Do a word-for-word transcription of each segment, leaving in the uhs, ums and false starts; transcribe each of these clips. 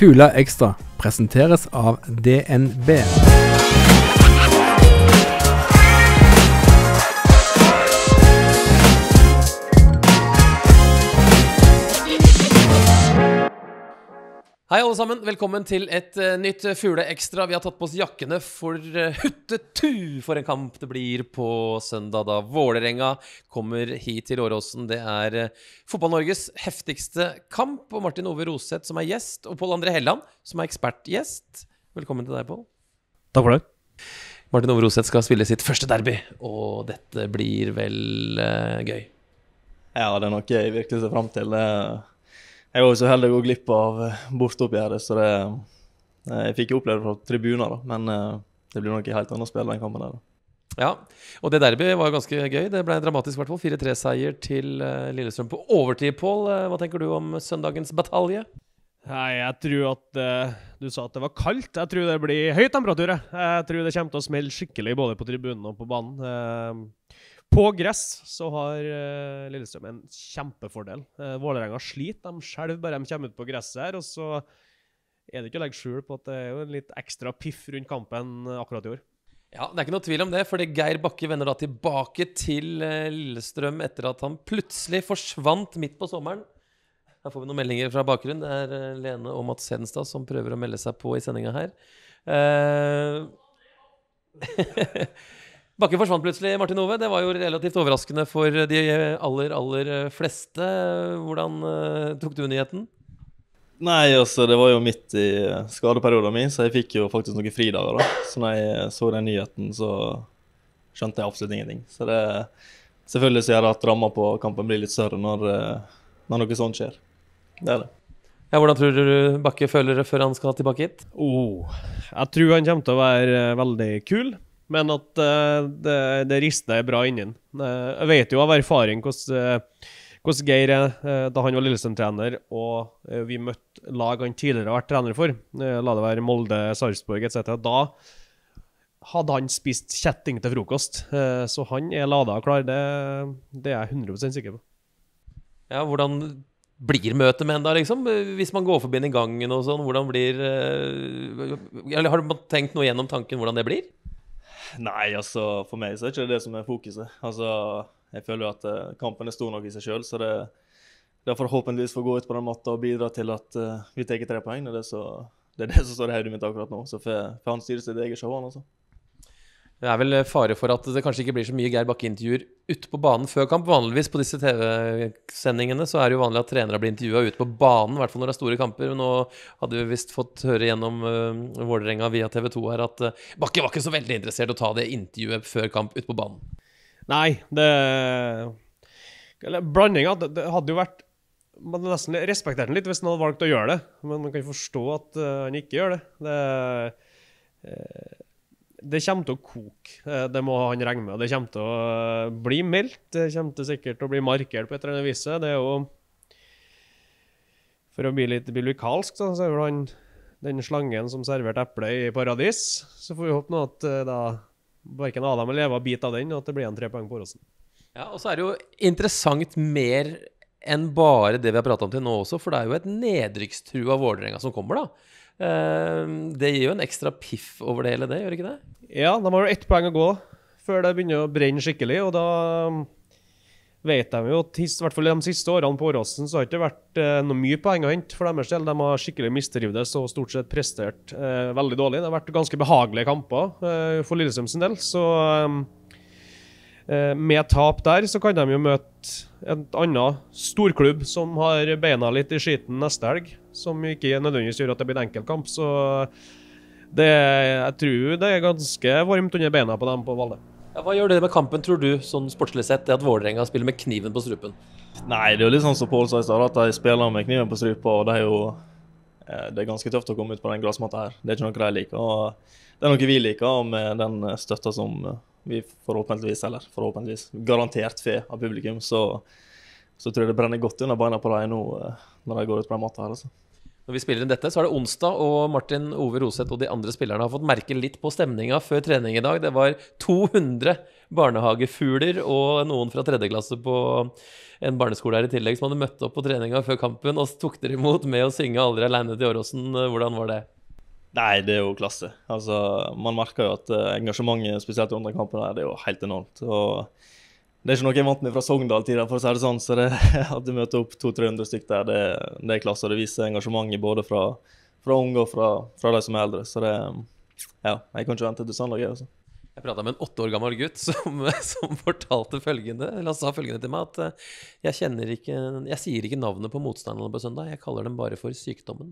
Fula Ekstra presenteres av D N B. Hei alle sammen, velkommen til et uh, nytt Fule Ekstra. Vi har tatt på oss jakkene for uh, huttetu for en kamp det blir på søndag da Vålerenga kommer hit til Åråsen. Det er uh, fotball-Norges heftigste kamp, og Martin Ove Roseth som er gjest, og Pål André Helland som er ekspertgjest. Velkommen til deg, Pål. Takk for det. Martin Ove Roseth skal spille sitt første derby, og dette blir vel uh, gøy. Ja, det er noe jeg virkelig ser frem til. Jeg var jo så heldig å gå glipp av bortoppgjøret, så det, jeg fikk jo oppleve det fra tribuner, da. Men det blir nok helt annet å spille den kampen der. Da. Ja, og det derby var ganske gøy. Det ble dramatisk i hvert fall. fire tre seier til Lillestrøm på overtid, Pål. Hva tenker du om søndagens batalje? Nei, jeg tror at uh, du sa at det var kaldt. Jeg tror det blir høy temperatur. Jeg tror det kommer til å smelle skikkelig både på tribunen og på banen. Uh, På gress så har uh, Lillestrøm en kjempefordel. Uh, Vålerenga sliter, de selv bare de kommer ut på gresset her, og så er det ikke å legge skjul på at det er jo en litt ekstra piff rundt kampen akkurat i år. Ja, det er ikke noe tvil om det, fordi Geir Bakke vender da tilbake til uh, Lillestrøm etter at han plutselig forsvant midt på sommeren. Her får vi noen meldinger fra bakgrunnen. Det er uh, Lene og Mats Hedenstad som prøver å melde seg på i sendingen her. Uh... Bakke forsvant plutselig, Martin Ove. Det var jo relativt overraskende for de aller, aller fleste. Hvordan uh, tok du nyheten? Nei, altså, det var jo midt i skadeperioden min, så jeg fikk jo faktisk noen fridager da. Så når jeg så den nyheten, så skjønte jeg absolutt ingenting. Så det, selvfølgelig så gjør det at rammer på kampen blir litt større når, når noe sånt skjer. Det er det. Ja, hvordan tror du Bakke føler det før han skal tilbake hit? Oh, jeg tror han kommer til å være veldig kul. Men at uh, det, det rister bra innen. Uh, jeg vet jo av erfaring hvordan, uh, hvordan Geir er uh, da han var Lillestrøm-trener, og uh, vi møtte lag han tidligere har vært trener for. Uh, la det være Molde, Sarpsborg et cetera. Da hadde han spist kjetting til frokost. Uh, så han er ladet og klar. Det, det er jeg hundre prosent sikker på. Ja, hvordan blir møtet med en da, liksom? Hvis man går forbi den i gangen og sånn, hvordan blir... Uh, eller har du tenkt noe gjennom tanken hvordan det blir? Nei, altså, for meg så er det ikke det som er fokuset. Altså, jeg føler jo at uh, kampen er stor nok i seg selv, så det, det er forhåpentligvis for å gå ut på den måten og bidra til at uh, vi tar tre poeng. Det er, så, det er det som står i hodet mitt akkurat nå, så for, for han styrer sitt eget show, han altså. Det er vel fare for at det kanskje ikke blir så mye Geir Bakke-intervjuer ute på banen før kamp. Vanligvis på disse T V-sendingene så er det jo vanlig at trenere blir intervjuet ute på banen, i hvert fall når det er store kamper. Nå hadde vi visst fått høre gjennom uh, Vålerenga via T V to her at uh, Bakke var ikke så veldig interessert i å ta det intervjuet før kamp ute på banen. Nei, det... Eller blandinga, det, det hadde jo vært... Man hadde nesten respektert den litt hvis han hadde valgt å gjøre det, men man kan forstå at uh, han ikke gjør det. Det... Uh, Det kommer til å koke, det må han regne med, det kommer til å bli meldt, det kommer til sikkert å bli markert på et eller annet vis. Det er jo, for å bli litt biblikalsk, så er det han, den slangen som serverte eple i paradis, så får vi håpe nå at da hverken Adam eller Eva biter av den, og at det blir en tre poeng på Åråsen. Ja, og så er det jo interessant mer enn bare det vi har pratet om til nå også, for det er jo et nedrykkstrua Vålerenga som kommer da. Uh, det gir jo en ekstra piff over det hele det, gjør ikke det? Ja, de har jo ett poeng å gå før det begynner å brenne skikkelig, og da vet de jo at i hvert fall de siste årene på Åråsen så har det ikke vært uh, noe mye poeng å hente for deres del. De har skikkelig mistrivdes og stort sett prestert uh, veldig dårlig. Det har vært ganske behagelige kamper uh, for Lillestrøm sin del, så um, uh, med tap der så kan de jo møte et annet storklubb som har beina litt i skiten neste helg, som ikke nødvendigvis gjør at det blir en enkel kamp, så det, jeg tror det er ganske varmt under beina på dem på Valle. Ja, hva gjør det med kampen, tror du, sånn sportslig sett, det at Vålerenga spiller med kniven på strupen? Nei, det er jo litt sånn som Pål sa i stad, at de spiller med kniven på strupen, og det er jo det er ganske tøft å komme ut på den glassmatta her. Det er ikke noe jeg liker, og det er noe vi liker, og med den støtta som vi forhåpentligvis, eller forhåpentligvis garantert får av publikum, så, så tror jeg det brenner godt under beina på deg nå når de går ut på den matta her, altså. Når vi spiller inn dette, så er det onsdag, og Martin Ove Roseth og de andre spillerne har fått merke litt på stemninga før trening i dag. Det var to hundre barnehagefugler og noen fra tredje klasse på en barneskole her i tillegg som hadde møtt opp på treninga før kampen, og så tok dere imot med å synge Aldri alene til Åråsen. Hvordan var det? Nei, det er jo klasse. Altså, man merker jo at engasjementet, spesielt under kampen her, det er jo helt enormt. Og det er ikke noe jeg vant med fra Sogndal-tiden, for å si det sånn, så det, at du møter opp to til tre hundre stykker der, det, det er klasse, og det viser engasjementet både fra, fra unge og fra, fra de som er eldre. Så det, ja, jeg kan ikke vente til søndag, altså. Jeg pratet med en åtte år gammel gutt som, som fortalte følgende, eller sa følgende til meg, at jeg kjenner ikke, jeg sier ikke navnet på motstanderne på søndag, jeg kaller dem bare for sykdommen.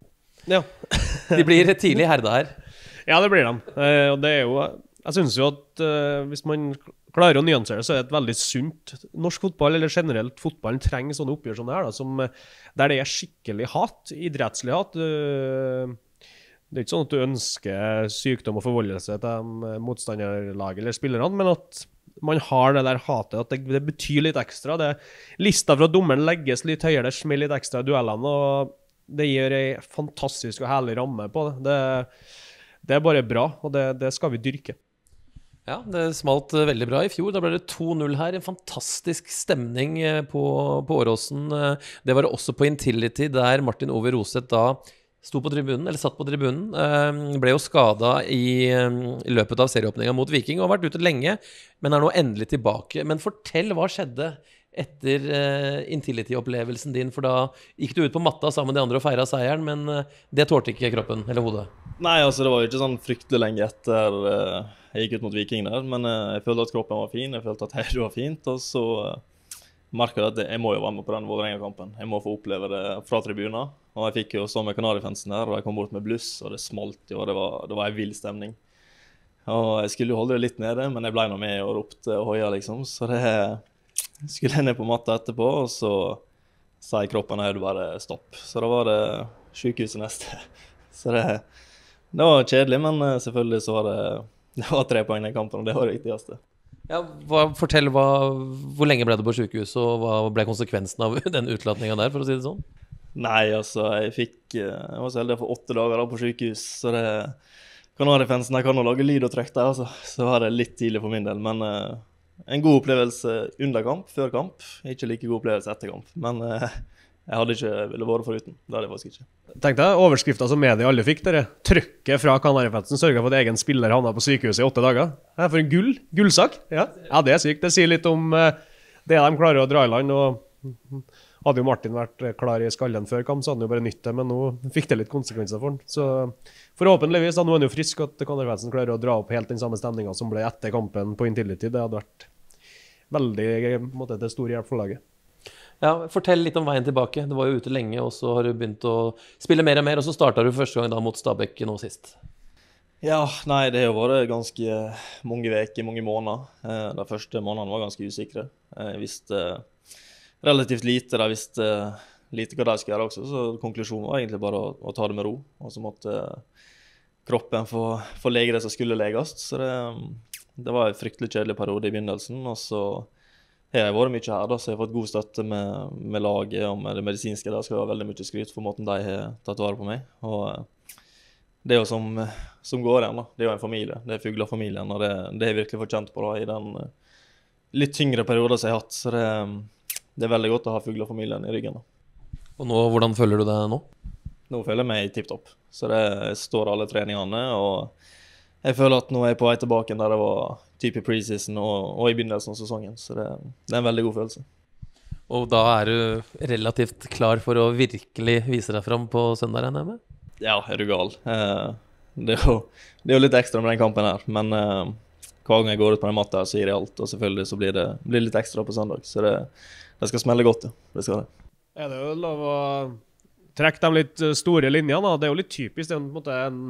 Ja. De blir tidlig herda her. Ja, det blir de. Eh, og det er jo, jeg synes jo at eh, hvis man klarer å nyansere det, så er det et veldig sunt norsk fotball, eller generelt fotballen trenger sånne oppgjør som det her, da, som, der det er skikkelig hat, idrettslig hat. Uh, det er ikke sånn at du ønsker sykdom og forvoldelse til motstanderlaget eller spillerne, men at man har det der hatet, at det, det betyr litt ekstra. Det, lista fra dommeren legges litt høyere, det smeller litt ekstra i duellene, og det gir en fantastisk og herlig ramme på det. Det, det er bare bra, og det, det skal vi dyrke. Ja, det smalt veldig bra i fjor. Da ble det to null her. En fantastisk stemning på, på Åråsen. Det var det også på Intility, der Martin Ove Roseth da sto på tribunen, eller satt på tribunen. Ble jo skadet i, i løpet av serieåpningen mot Viking, og har vært ute lenge, men er nå endelig tilbake. Men fortell, hva skjedde etter uh, Intility-opplevelsen din? For da gikk du ut på matta sammen med de andre og feiret seieren, men uh, det tålte ikke kroppen eller hodet. Nei, altså det var jo ikke sånn fryktelig lenge etter uh, jeg gikk ut mot Viking der, men uh, jeg følte at kroppen var fin, jeg følte at heidet var fint, og så uh, merket jeg at jeg må jo være med på den Vålerenga-kampen. Jeg må få oppleve det fra tribunen, og jeg fikk jo stå med Kanarifansen der, og jeg kom bort med bluss, og det smalt jo, og det var, det var en vild stemning. Og jeg skulle jo holde det litt nede, men jeg ble nå med og ropte og hoia liksom, så det skulle jeg ned på matta etterpå, og så sa jeg kroppen at det bare stopp. Så da var det sykehuset neste. Så det, det var kjedelig, men selvfølgelig så var det, det var tre poeng i kampen, og det var det viktigste. Ja, hva, fortell, hva, hvor lenge ble du på sykehus, og hva ble konsekvensen av den utlatningen der, for å si det sånn? Nei, altså, jeg fikk, jeg var så heldig for åtte dager da på sykehus, så det, Kanarifansen, jeg kan jo lage lyd og trykk der, altså. Så var det litt tidlig for min del, men en god opplevelse under kamp, før kamp, ikke like god opplevelse etter kamp, men eh, jeg hadde ikke ville vært foruten, det hadde jeg faktisk ikke. Tenk deg, overskriften som media alle fikk dere, trykket fra Kanarifansen sørget for at egen spiller havnet på sykehuset i åtte dager. Det er for en gull, gullsak, ja. Ja, det er sykt, det sier litt om eh, det de klarer å dra i land, og hadde jo Martin vært klar i skallen før kamp, så hadde han jo bare nytt det, men nå fikk det litt konsekvenser for han. Så forhåpentligvis, da nå er han jo frisk, at Kanarifansen klarer å dra opp helt den samme stemningen som ble etter kampen på Intility. Det hadde vært veldig, på en måte, til stor hjelp for laget. Ja, fortell litt om veien tilbake. Du var jo ute lenge, og så har du begynt å spille mer og mer, og så startet du første gang da mot Stabæk nå sist. Ja, nei, det har jo vært ganske mange veker, mange måneder. De første månedene var ganske usikre. Jeg visste relativt lite, de visste lite hva de skulle gjøre også, så konklusjonen var egentlig bare å, å ta det med ro, og så måtte kroppen få, få lege det som skulle legast. Så det, det var en fryktelig kjedelig periode i begynnelsen, og så har jeg vært mye her, da, så jeg har fått god støtte med, med laget og med det medisinske. Der skal jeg ha veldig mye skryt for måten de har tatt vare på meg. Og det er jo som, som går igjen, da. Det er jo en familie, det er fuglerfamilien, og det, det har jeg virkelig fått kjent på da, i den litt tyngre perioden som jeg har hatt. Så det, det er veldig godt å ha fuglerfamilien i ryggen da. Og nå, hvordan føler du deg nå? Nå føler jeg meg tipptopp. Så det står alle treningene, og jeg føler at nå er jeg på vei tilbake der det var type preseason og, og i begynnelsen av sesongen. Så det, det er en veldig god følelse. Og da er du relativt klar for å virkelig vise deg frem på søndag, regner jeg med? Ja, er du gal. Eh, det, er jo, det er jo litt ekstra med den kampen her, men eh, hver gang jeg går ut på den matta så gir jeg alt, og selvfølgelig så blir det, blir det litt ekstra på søndag. Så det, det skal smelle godt, ja. Det skal det. Er det jo lov å trekke de litt store linjene, da? Det er jo litt typisk, det er på en måte en,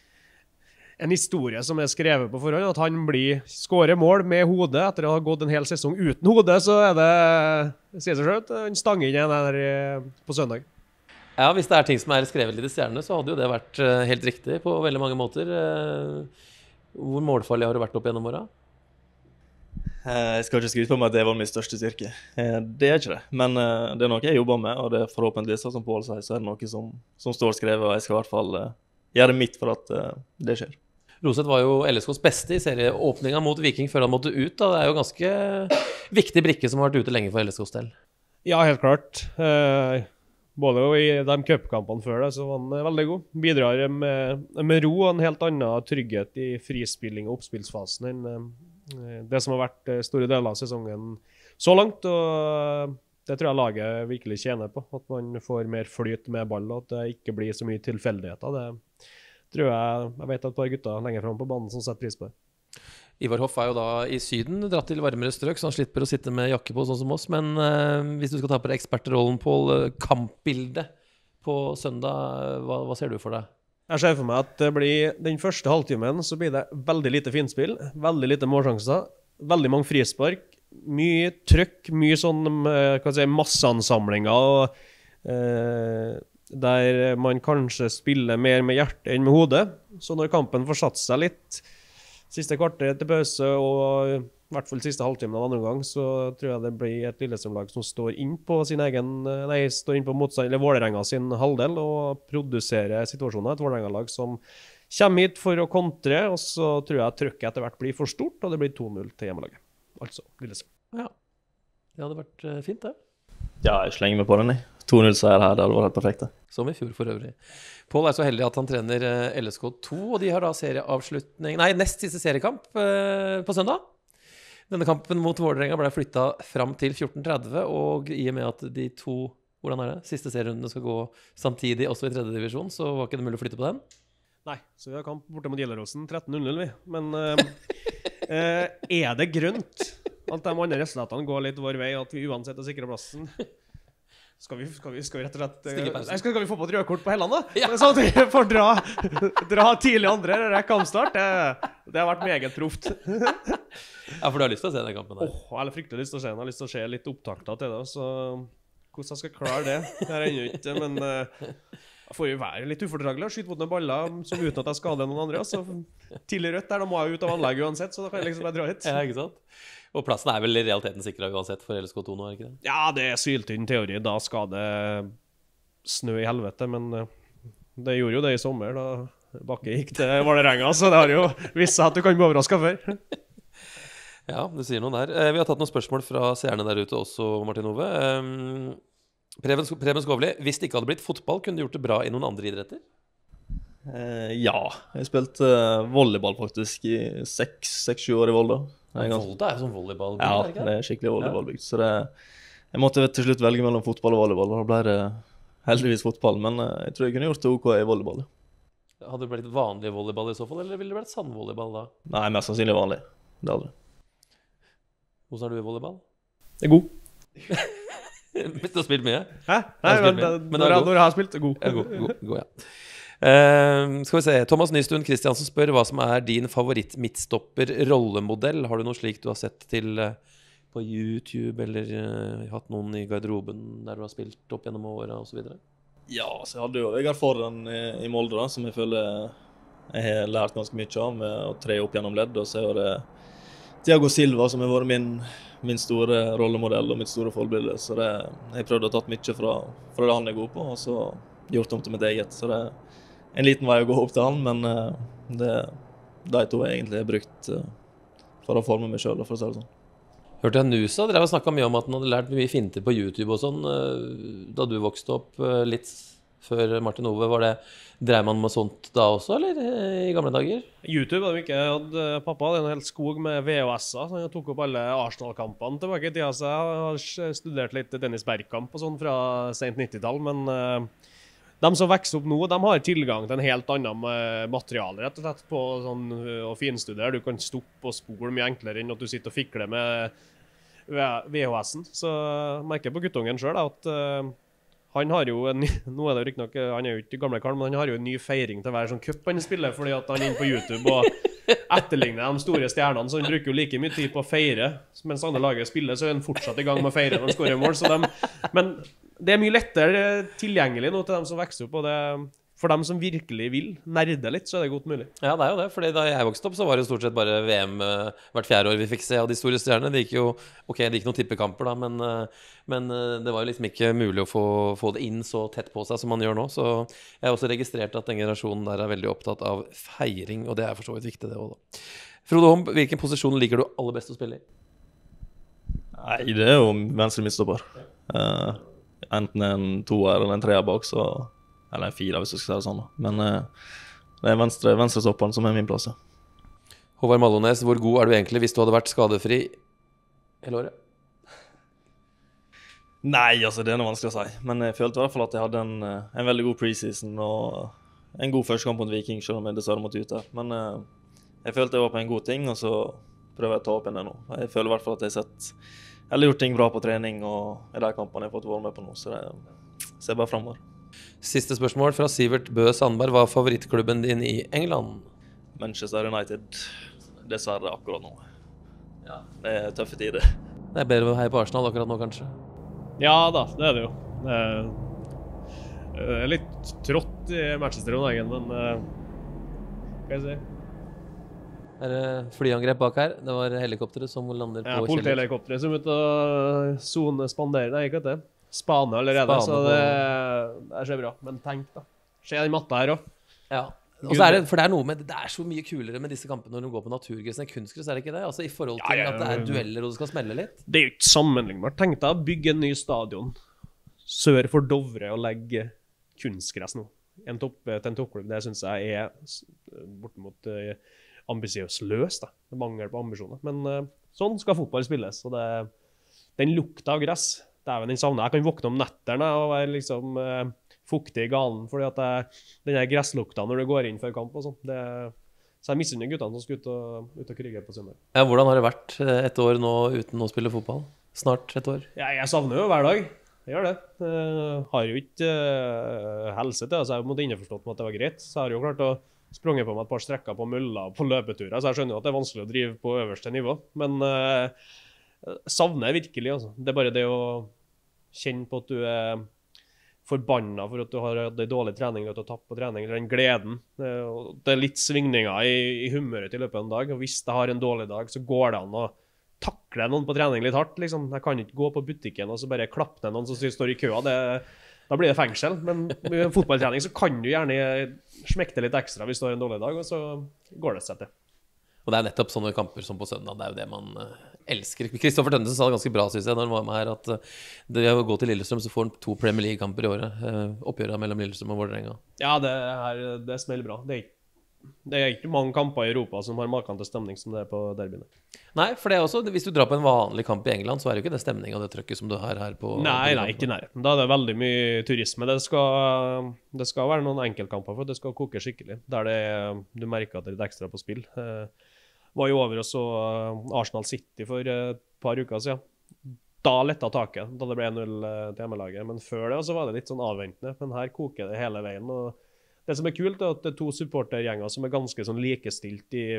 en historie som er skrevet på forhånd, at han blir skåret mål med hodet etter å ha gått en hel sesong uten hodet, så er det, det sier seg selv, en stang inn igjen der på søndag. Ja, hvis det er ting som er skrevet litt i stjernene, så hadde jo det vært helt riktig på veldig mange måter. Hvor målfarlig har du vært opp gjennom året? Eh, Jeg skal ikke skryte på meg at det var min største styrke. Eh, Det er ikke det. Men eh, det er noe jeg jobber med, og det er forhåpentligvis, som Pål sier, så er det noe som, som står skrevet, og jeg skal i hvert fall eh, gjøre mitt for at eh, det skjer. Roseth var jo L S K's beste i serieåpninga mot Viking før han måtte ut. Da. Det er jo ganske viktig brikke som har vært ute lenge for L S K's del. Ja, helt klart. Eh, både i de cupkampene før det, så var han eh, veldig god. Bidrar med, med ro og en helt annen trygghet i frispilling og oppspillsfasen enn eh, det som har vært eh, store deler av sesongen så langt. Og det tror jeg laget virkelig tjener på. At man får mer flyt med ball, og at det ikke blir så mye tilfeldigheter. Det tror jeg, jeg vet at et par gutter lenger frem på banen som setter pris på det. Ivar Hoff er jo da i syden, dratt til varmere strøk, så han slipper å sitte med jakke på sånn som oss. Men eh, hvis du skal ta på deg ekspertrollen, Pål, kampbildet på søndag, hva, hva ser du for deg? Jeg ser for meg at det blir den første halvtimen så blir det veldig lite finspill, veldig lite målsjanser, veldig mange frispark, mye trykk, mye sånn eh, hva skal jeg si, masseansamlinger, og eh, der man kanskje spiller mer med hjertet enn med hodet. Så når kampen får satt seg litt, siste kvarter til pause og i hvert fall siste halvtimen av andre gang, så tror jeg det blir et Lillestrøm-lag som står inn på sin egen, nei, står inn på motstand, eller Vålerenga sin halvdel og produserer situasjoner. Et Vålerenga-lag som kommer hit for å kontre, og så tror jeg trykket etter hvert blir for stort, og det blir to null til hjemmelaget. Altså Lillestrøm. Ja, det hadde vært uh, fint det. Ja, jeg slenger meg på den, jeg. to null-seier her, det hadde vært helt perfekt. Som i fjor for øvrig. Pål er så heldig at han trener uh, L S K to, og de har da serieavslutning, nei, nest siste seriekamp uh, på søndag. Denne kampen mot Vålerenga ble flyttet fram til fjorten tretti, og i og med at de to, hvordan er det, siste serierundene skal gå samtidig også i tredje divisjon, så var ikke det mulig å flytte på den. Nei, så vi har kamp borte mot Gjelleråsen, tretten null null vi. Men uh, uh, er det grønt at de andre resultatene går litt vår vei, at vi uansett er sikre plassen? Skal vi, skal, vi, skal vi rett og slett uh, skal, skal vi få på et rødkort på Helland da? Ja. Sånn at vi får dra, dra tidlig andre eller kampstart. Det, det har vært meget proft. Ja, for du har lyst til å se den kampen der. Åh, oh, jeg har fryktelig lyst til å se den. Jeg har lyst til å se litt opptakter til det. Så hvordan jeg skal klare det, det er ennå ikke. Men uh, jeg får jo være litt ufordragelig og skyte mot noen baller som uten at jeg skader noen andre. Så tidlig rødt der, da må jeg ut av anlegget uansett, så da kan jeg liksom bare dra hit. Ja, ikke sant? Og plassen er vel i realiteten sikret uansett for L S K to nå, er det ikke det? Ja, det er syltynn teori. Da skal det snø i helvete, men det gjorde jo det i sommer da Bakke gikk til Vålerenga, så det har jo vist seg at du kan bli overrasket før. Ja, du sier noe der. Vi har tatt noen spørsmål fra seerne der ute også, Martin Ove. Preben, Preben Skovli, hvis det ikke hadde blitt fotball, kunne du gjort det bra i noen andre idretter? Eh, ja, jeg spilte uh, volleyball faktisk i seks-sju år i Volda. Volda er jo sånn volleyballbygd, ja, er det ikke? det er skikkelig volleyballbygd. Så det, jeg måtte til slutt velge mellom fotball og volleyball, og da ble det heldigvis fotball, men uh, jeg tror jeg kunne gjort det ok i volleyball. Hadde det blitt vanlig volleyball i så fall, eller ville det blitt sandvolleyball da? Nei, mest sannsynlig vanlig. Det hadde det. Hvordan er du i volleyball? Det er god. Du har spilt mye? Hæ? Nei, men, men, men når, jeg, når jeg har spilt, det er god. Ja, god, god, god, ja. Uh, skal vi se, Thomas Nystuen Kristiansen spør hva som er din favoritt midtstopper-rollemodell. Har du noe slikt du har sett til uh, på YouTube, eller uh, hatt noen i garderoben der du har spilt opp gjennom året og så videre? Ja, så jeg hadde jo Vegard Forren i, i Molde da, som jeg føler jeg har lært ganske mye av med å tre opp gjennom ledd, og så er det Thiago Silva som har vært min, min store rollemodell og mitt store forbilde, så det, jeg prøvde å tatt mye fra, fra det han er god på, og så gjort om til mitt eget, så det en liten vei å gå opp til han, men uh, det de to jeg egentlig har brukt uh, for å forme meg selv, for å si det sånn. Hørte jeg Nusa, dere har snakket mye om at han hadde lært mye finter på YouTube og sånn, uh, da du vokste opp uh, litt før Martin Ove. Var det, drev man med sånt da også, eller uh, i gamle dager? YouTube hadde vi ikke. Jeg hadde, pappa hadde en hel skog med V H S-er, så jeg tok opp alle Arsenal-kampene tilbake i tida, så jeg har studert litt Dennis Bergkamp og sånn fra sent nittitall, men uh, de som vokser opp nå, de har tilgang til en helt annen materiale, rett og slett, på sånn, å finstudere. Du kan stoppe og spole mye enklere enn at du sitter og fikler med V H S-en. Så jeg merker på guttungen selv at uh, han har jo en, nå er det riktig nok, han er jo ikke gamle karen, men han har jo en ny feiring til hver sånn cup han spiller, fordi at han er inne på YouTube og etterligner de store stjernene, så han bruker jo like mye tid på å feire. Mens andre laget spiller, så er han fortsatt i gang med å feire når han skårer mål. Så de, men det er mye lettere tilgjengelig nå til dem som vokser opp, og det for dem som virkelig vil nerde litt, så er det godt mulig. Ja, det er jo det, fordi da jeg vokste opp, så var det jo stort sett bare V M uh, hvert fjerde år vi fikk se av de store stjernene. Det gikk jo, ok, det gikk noen tippekamper da, men, uh, men uh, det var jo liksom ikke mulig å få, få det inn så tett på seg som man gjør nå. Så jeg har også registrert at den generasjonen der er veldig opptatt av feiring, og det er for så vidt viktig det også da. Frode Homb, hvilken posisjon liker du aller best å spille i? Nei, det er jo venstre midtstopper. Uh, enten en toer eller en treer bak, så... Eller en fire, hvis du skal si det sånn. Men uh, det er venstre, venstre stopperen som er min plass. Håvard Mallones, hvor god er du egentlig hvis du hadde vært skadefri hele året? Nei, altså det er noe vanskelig å si. Men jeg følte i hvert fall at jeg hadde en, en veldig god preseason og en god første kamp mot Viking, selv om jeg dessverre måtte ut der. Men uh, jeg følte jeg var på en god ting, og så prøver jeg å ta opp en det nå. Jeg føler i hvert fall at jeg har sett, eller gjort ting bra på trening, og i de kampene jeg har fått være med på nå, så det ser bare fremover. Siste spørsmål fra Sivert Bø Sandberg. Hva er favorittklubben din i England? Manchester United, dessverre akkurat nå. Ja, det er tøffe tider. Det er bedre å heie på Arsenal akkurat nå, kanskje? Ja da, det er det jo. Det er litt trått i Manchester om dagen, men hva skal jeg si? Det er flyangrep bak her. Det var helikopteret som lander på ja, politihelikopteret som ut og zone spanderer. Nei, ikke vet det. Spane allerede, Spane så det, det skjer bra. Men tenk da. Skjer den matta her også. Ja. Og så er det, for det er noe med, det er så mye kulere med disse kampene når de går på naturgress enn kunstgress, er det ikke det? Altså i forhold til ja, ja, ja. At det er dueller og det skal smelle litt. Det er jo ikke sammenlignbart. Tenk deg å bygge en ny stadion sør for Dovre og legge kunstgress nå. En topp, til en toppklubb, det synes jeg er bortimot uh, ambisiøst løst. Da. Det mangler på ambisjoner. Men uh, sånn skal fotball spilles. Og det, den lukta av gress, det er jo den savner. Jeg kan våkne om netterne og være liksom uh, fuktig i galen, fordi at det, den her gresslukta når du går inn før kamp og sånn. Så jeg misunner guttene som skal ut og, ut og krige på søndag. Ja, hvordan har det vært et år nå uten å spille fotball? Snart et år? Ja, jeg savner jo hver dag. Jeg gjør det. Jeg har jo ikke uh, helse til, så jeg måtte innforstått med at det var greit. Så jeg har jo klart å sprunge på meg et par strekker på mølla på løpeturer, så jeg skjønner jo at det er vanskelig å drive på øverste nivå. Men uh, savner jeg virkelig, altså. Det er bare det å kjenne på at du er forbanna for at du har hatt en dårlig trening eller at du har tapt på trening, eller den gleden. Det er litt svingninger i, i humøret til løpet av en dag, og hvis jeg har en dårlig dag, så går det an å takle noen på trening litt hardt, liksom. Jeg kan ikke gå på butikken og så bare klappe ned noen som står i køa, det, da blir det fengsel. Men med fotballtrening så kan du gjerne smekte litt ekstra hvis du har en dårlig dag, og så går det seg til. Og det er nettopp sånne kamper som på søndag, det er jo det man uh, elsker. Kristoffer Tønnesen sa det ganske bra, synes jeg, når han var med her, at uh, det å gå til Lillestrøm, så får han to Premier League-kamper i året. Uh, oppgjøret mellom Lillestrøm og Vålerenga. Ja, det, her, det smeller bra. Det er, ikke, det er ikke mange kamper i Europa som har maken til stemning som det er på derbyene. Nei, for det er også, hvis du drar på en vanlig kamp i England, så er det jo ikke det stemning og det trøkket som du har her på... Nei, nei, ikke nær. Da er det veldig mye turisme. Det skal, det skal være noen enkeltkamper for at det skal koke skikkelig. Der det, du merker at det er litt ekstra på spill. Uh, var jo over og så Arsenal City for et par uker siden. Da lettet taket, da det ble null til hjemmelaget. Men før det så var det litt sånn avventende. Men her koker det hele veien. Og det som er kult er at det er to supportergjenger som er ganske sånn likestilt i,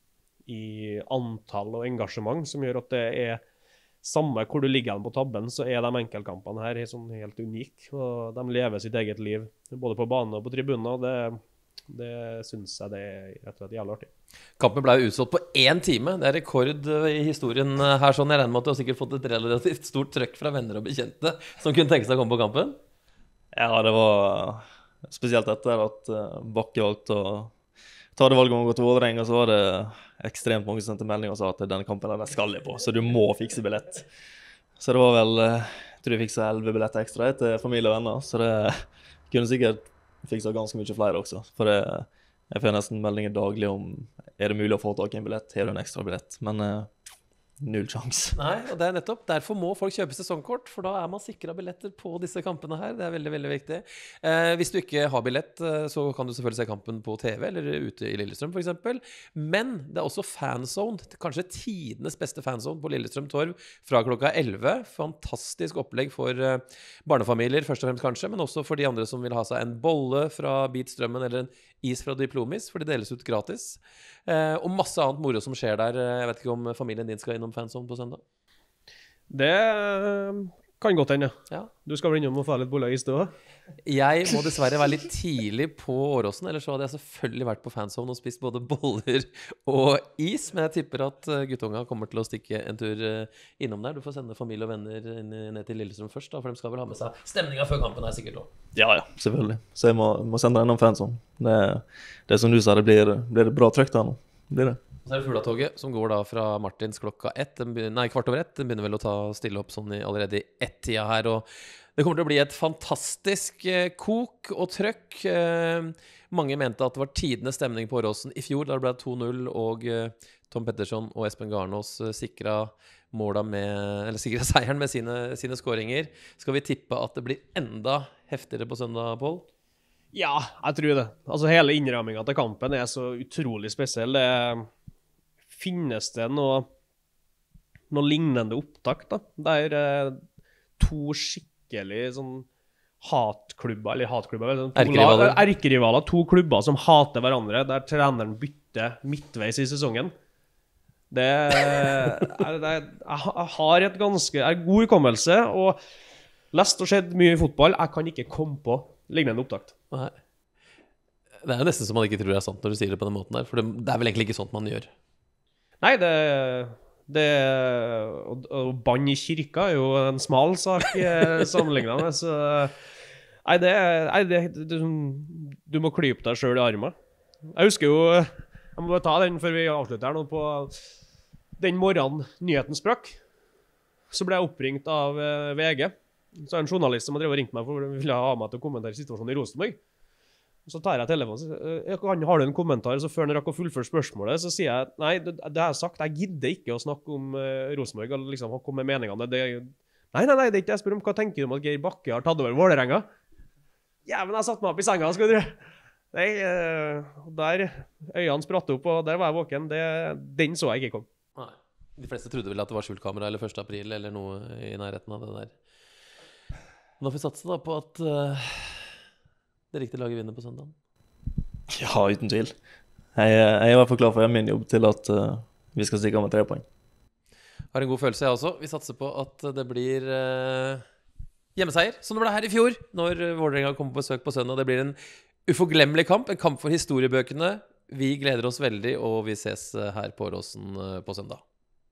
i antall og engasjement, som gjør at det er samme hvor du ligger på tabben, så er de enkeltkampene her sånn helt unike. Og de lever sitt eget liv, både på banen og på tribunen. Og det Det synes jeg det er rett og slett jævlig artig. Kampen ble jo utsolgt på én time. Det er rekord i historien her. Sånn. Jeg regner med at du har sikkert fått et relativt stort trøkk fra venner og bekjente som kunne tenke seg å komme på kampen. Ja, det var spesielt etter at Bakke valgte å ta det valget om å gå til Vålerenga, så var det ekstremt mange som sendte meldinger og sa at denne kampen er den skal jeg på, så du må fikse billett. Så det var vel, jeg tror jeg fikset elleve billetter ekstra til familie og venner, så det kunne sikkert fikser ganske mye flere også, for det, jeg får nesten meldinger daglig om er det mulig å få tak i en billett, har du en ekstra billett, men uh, null sjans. Nei, og det er nettopp, derfor må folk kjøpe sesongkort, for da er man sikret billetter på disse kampene her, det er veldig, veldig viktig. Eh, hvis du ikke har billett, så kan du selvfølgelig se kampen på T V, eller ute i Lillestrøm for eksempel, men det er også fanzone, kanskje tidenes beste fanzone på Lillestrøm Torv, fra klokka elleve, fantastisk opplegg for uh, barnefamilier, først og fremst kanskje, men også for de andre som vil ha seg en bolle fra Beat Strømmen, eller en is fra Diplomis, for det deles ut gratis. Eh, og masse annet moro som skjer der. Jeg vet ikke om familien din skal innom fanzone på søndag? Det Kan godt hende, Ja. Du skal vel innom og få litt boller i stå? Jeg må dessverre være litt tidlig på Åråsen, ellers så hadde jeg selvfølgelig vært på fanzone og spist både boller og is, men jeg tipper at eh, guttunga kommer til å stikke en tur eh, innom der. Du får sende familie og venner inn, ned til Lillestrøm først, da, for de skal vel ha med seg stemninga før kampen er sikkert også. Ja, ja, selvfølgelig. Så jeg må, må sende deg innom fansom. Det, det er som du sa, det blir, blir det bra trøkt her nå. Blir det. Så er det Fulatoget, som går da fra Martins klokka ett, den begynner, nei, kvart over ett. Den begynner vel å ta stille opp sånn i, allerede i ett-tida her, og det kommer til å bli et fantastisk eh, kok og trøkk. Eh, mange mente at det var tidenes stemning på Åråsen i fjor, da det ble to null, og eh, Tom Pettersson og Espen Garnås eh, sikret måla med, eller sikret seieren med sine, sine skåringer. Skal vi tippe at det blir enda heftigere på søndag, Pål? Ja, jeg tror det. Altså, hele innramminga til kampen er så utrolig spesiell. Det finnes det noe, noe lignende opptak, da, der eh, to skikkelig sånn hatklubber, eller hatklubber, eller sånn, to Erkerivaler. lag- erkerivaler, to klubber som hater hverandre, der treneren bytter midtveis i sesongen. Det er, det er, jeg ha- jeg har et ganske, jeg har god hukommelse, og lest og sett mye fotball. Jeg kan ikke komme på lignende opptakt. Nei. Det er jo nesten som man ikke tror det er sant når du sier det på den måten der, for det, det er vel egentlig ikke sånt man gjør. Nei, det, det å, å banne i kirka er jo en smal sak eh, sammenlignet med, så nei, det, nei, det, det du må klype deg selv i armen. Jeg husker jo, jeg må bare ta den før vi avslutter her nå, på den morgenen nyheten sprakk, så ble jeg oppringt av eh, V G. Så er det en journalist som har drevet og ringt meg for å ville ha meg til å kommentere situasjonen i Rosenborg. Så tar jeg telefonen og sier, «Jeg kan- har du en kommentar?» Så før han rakk å fullføre spørsmålet, så sier jeg, nei, det, det har jeg sagt, jeg gidder ikke å snakke om uh, Rosenborg, og liksom komme med meningene. Det, nei, nei, nei, det er ikke det jeg spør om. Hva tenker du om at Geir Bakke har tatt over Vålerenga? Ja, men jeg satt meg opp i senga, skal du tro. Nei, uh, der øynene spratt opp, og der var jeg våken. Det, den så jeg ikke komme. Nei. De fleste trodde vel at det var skjultkamera eller første april eller noe i nærheten av det der. Men da får vi satse da på at uh, det riktige laget vinner på søndag. Ja, uten tvil. Jeg, jeg er i hvert fall klar for å gjøre min jobb til at uh, vi skal stikke av med tre poeng. Har en god følelse, jeg også. Vi satser på at det blir uh, hjemmeseier, som det ble her i fjor, når Vålerenga kommer på besøk på søndag. Det blir en uforglemmelig kamp, en kamp for historiebøkene. Vi gleder oss veldig, og vi ses her på Åråsen på søndag.